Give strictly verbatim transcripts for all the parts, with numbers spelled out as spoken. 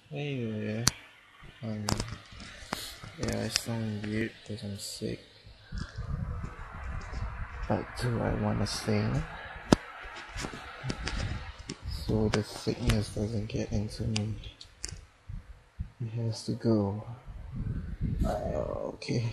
Hey there. Um, yeah, I sound weird because I'm sick. But do I want to sing? So the sickness doesn't get into me. It has to go. Uh, okay.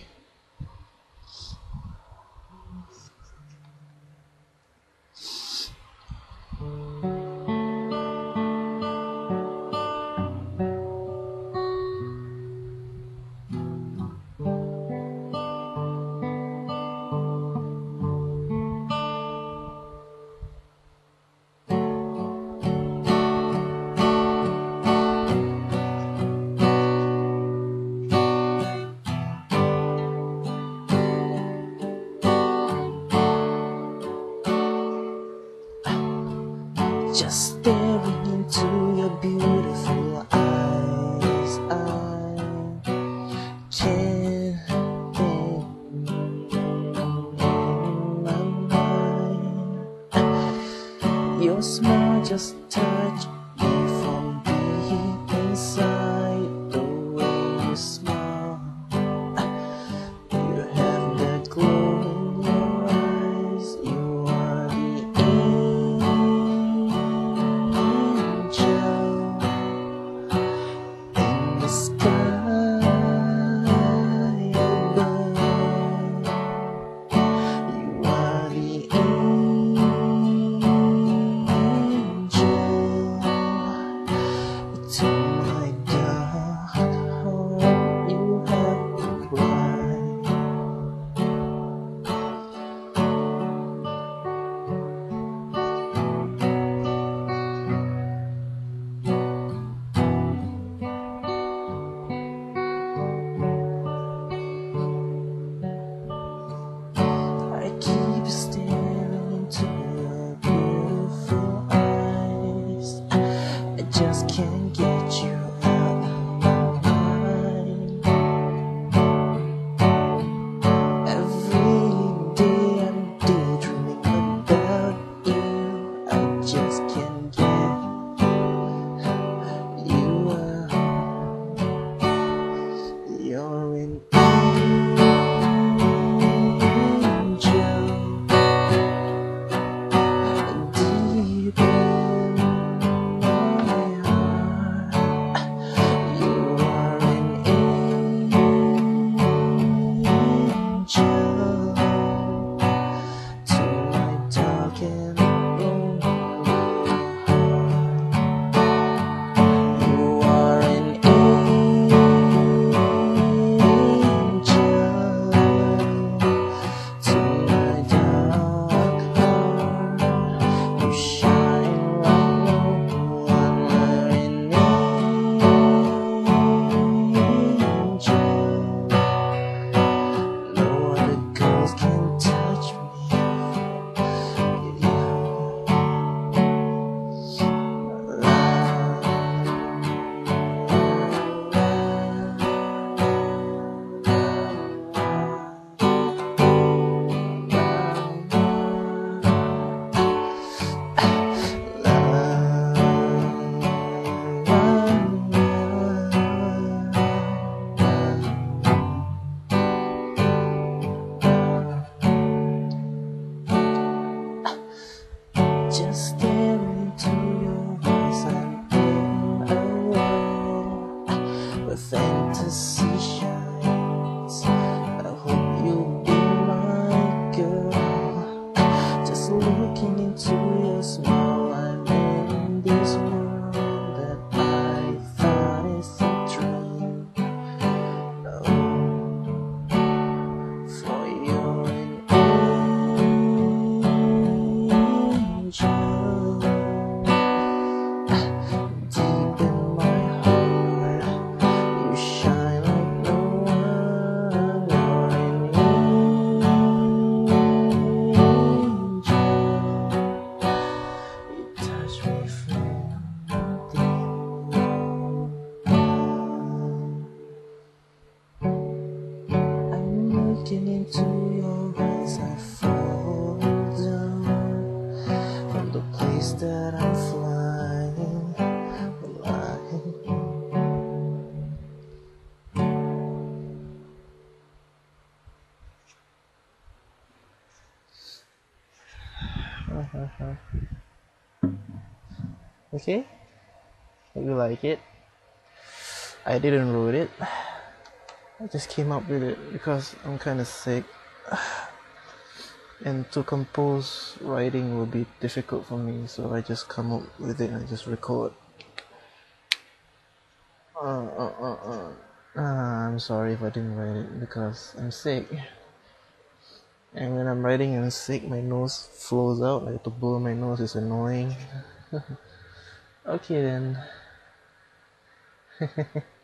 Just staring into your beautiful eyes, I can't get in my mind. Your smile just touched me from deep inside. The way you smile, you have that glow in your eyes. You are the angel in the sky above. You are the angel to my dark heart. You have been bright. I keep staring into your beautiful eyes. I just can't get you out of my mind. Every day I'm daydreaming about you. I just can't get you out. You're an angel deep in my heart. You are an angel to my dark and lonely heart. You are an angel to my dark heart. You shine like no other, an angel. No other girls can touch me. Just staring into your eyes, I'm in a world where fantasy shines. I hope you'll be my girl. Just looking into your smile, I'm in this world that I thought is a dream. Oh, for you're an angel deep in my heart. You shine like no one. You're an angel. You touch me from deep. I'm looking into your eyes, I fall down from the place that I'm flying, flying. Okay? Hope you like it. I didn't wrote it. I just came up with it because I'm kind of sick. And to compose writing will be difficult for me, so I just come up with it and I just record. Uh, uh, uh, uh. Uh, I'm sorry if I didn't write it because I'm sick. And when I'm writing and sick, my nose flows out. Like to blow my nose is annoying. Okay then.